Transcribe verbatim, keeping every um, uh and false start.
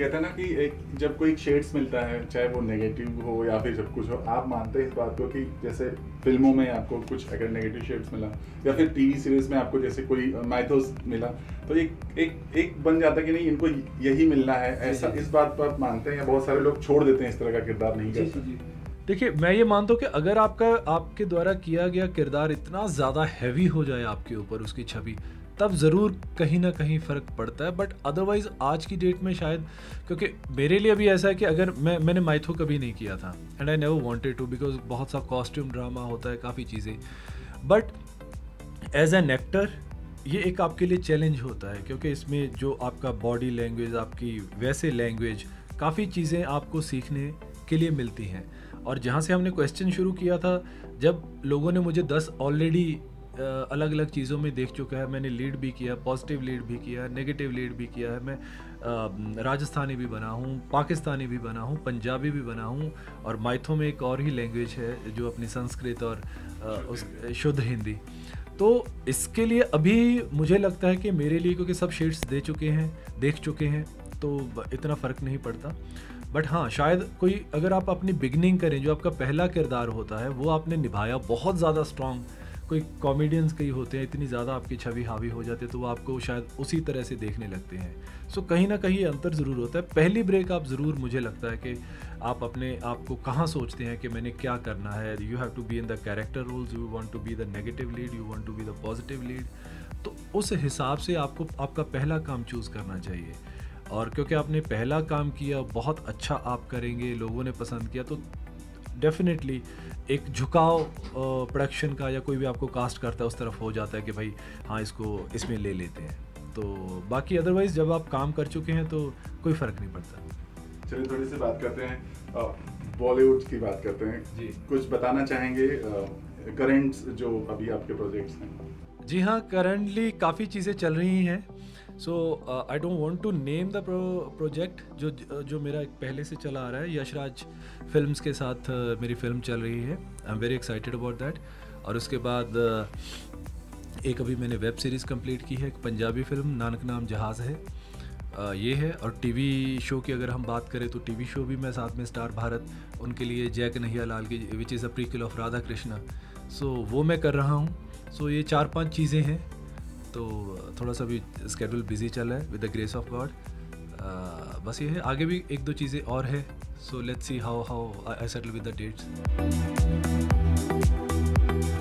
कहते हैं ना कि एक जब कोई शेड्स मिलता है, चाहे वो नेगेटिव हो या फिर जब कुछ हो, आप मानते हैं इस बात को कि जैसे फिल्मों में आपको कुछ अगर नेगेटिव शेड्स मिला या फिर टीवी सीरीज में आपको जैसे कोई माइथोस मिला, तो एक एक एक बन जाता कि नहीं इनको यही मिलना है, ऐसा इस बात पर आप मानते हैं या बहुत सारे लोग छोड़ देते हैं इस तरह का किरदार नहीं करते? देखिए, मैं ये मानता हूँ कि अगर आपका आपके द्वारा किया गया किरदार इतना ज़्यादा हैवी हो जाए आपके ऊपर, उसकी छवि, तब ज़रूर कहीं ना कहीं फ़र्क पड़ता है। बट अदरवाइज़ आज की डेट में शायद, क्योंकि मेरे लिए भी ऐसा है कि अगर मैं मैंने माइथो कभी नहीं किया था and I never wanted to, because बहुत सा कॉस्ट्यूम ड्रामा होता है, काफ़ी चीज़ें। बट एज एन एक्टर ये एक आपके लिए चैलेंज होता है, क्योंकि इसमें जो आपका बॉडी लैंग्वेज, आपकी वैसे लैंग्वेज, काफ़ी चीज़ें आपको सीखने के लिए मिलती हैं। और जहाँ से हमने क्वेश्चन शुरू किया था, जब लोगों ने मुझे दस ऑलरेडी अलग अलग चीज़ों में देख चुका है, मैंने लीड भी किया, पॉजिटिव लीड भी किया, नेगेटिव लीड भी किया है, मैं आ, राजस्थानी भी बना हूँ, पाकिस्तानी भी बना हूँ, पंजाबी भी बना हूँ, और माइथो में एक और ही लैंग्वेज है जो अपनी संस्कृत और आ, उस शुद्ध हिंदी। तो इसके लिए अभी मुझे लगता है कि मेरे लिए, क्योंकि सब शेड्स दे चुके हैं, देख चुके हैं, तो इतना फ़र्क नहीं पड़ता। बट हाँ, शायद कोई अगर आप अपनी बिगनिंग करें, जो आपका पहला किरदार होता है वो आपने निभाया बहुत ज़्यादा स्ट्रॉन्ग, कोई कॉमेडियंस कई होते हैं इतनी ज़्यादा आपकी छवि हावी हो जाती है, तो वो आपको शायद उसी तरह से देखने लगते हैं। सो so, कहीं ना कहीं अंतर ज़रूर होता है। पहली ब्रेक आप ज़रूर, मुझे लगता है कि आप अपने आप को कहाँ सोचते हैं कि मैंने क्या करना है। You have to be in the character roles, you want to be the negative lead, you want to be the positive lead. तो उस हिसाब से आपको आपका पहला काम चूज़ करना चाहिए। और क्योंकि आपने पहला काम किया, बहुत अच्छा आप करेंगे, लोगों ने पसंद किया, तो डेफिनेटली एक झुकाव प्रोडक्शन का या कोई भी आपको कास्ट करता है उस तरफ हो जाता है कि भाई हाँ, इसको इसमें ले लेते हैं। तो बाकी अदरवाइज़ जब आप काम कर चुके हैं तो कोई फ़र्क नहीं पड़ता। चलिए थोड़ी सी बात करते हैं, बॉलीवुड की बात करते हैं जी। कुछ बताना चाहेंगे करंट जो अभी आपके प्रोजेक्ट्स हैं? जी हाँ, करंटली काफ़ी चीज़ें चल रही हैं। So I don't want to name the project जो जो मेरा एक पहले से चला आ रहा है। यशराज फिल्म्स के साथ uh, मेरी फिल्म चल रही है। I am very excited about that. और उसके बाद uh, एक अभी मैंने वेब सीरीज़ कंप्लीट की है, एक पंजाबी फिल्म, नानक नाम जहाज़ है, uh, ये है। और टीवी शो की अगर हम बात करें तो टीवी शो भी मैं साथ में स्टार भारत, उनके लिए जय कन्हैया लाल की, which is a prequel of Radha Krishna, so वो मैं कर रहा हूँ। सो ये चार पांच चीज़ें हैं, तो थोड़ा सा भी स्केड्यूल बिजी चल रहा है with the grace of God. बस ये है, आगे भी एक दो चीज़ें और है। So let's see how how I settle with the dates.